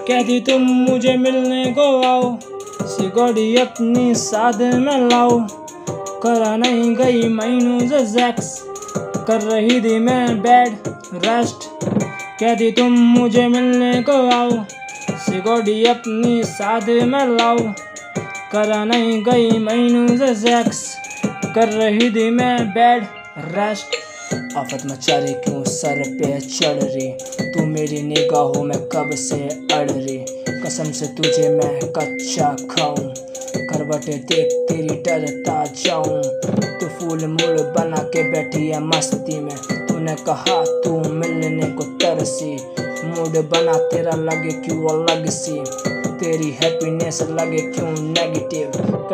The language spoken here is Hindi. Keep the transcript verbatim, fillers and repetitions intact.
कहती तुम मुझे मिलने को आओ, सिगोड़ी अपनी साथ में लाओ। करा नहीं गई मैनू जैक्स, कर रही थी मैं बेड रेस्ट। कहती तुम मुझे मिलने को आओ, सिगोड़ी अपनी साथ में लाओ। करा नहीं गई मैनू जैक्स, कर रही थी मैं बेड रेस्ट। आफत मचा रही क्यों सर पे चढ़ रही, तू मेरी निगाहों में कब से अड़ रही। कसम से तुझे मैं कच्चा खाऊं, करवटें देख तेरी डरता जाऊं। तू फूल मूल बना के बैठी है मस्ती में, तूने कहा तू मिलने को तरसी। मूड बना तेरा लगे क्यों अलग सी, तेरी हैप्पीनेस लगे क्यों नेगेटिव।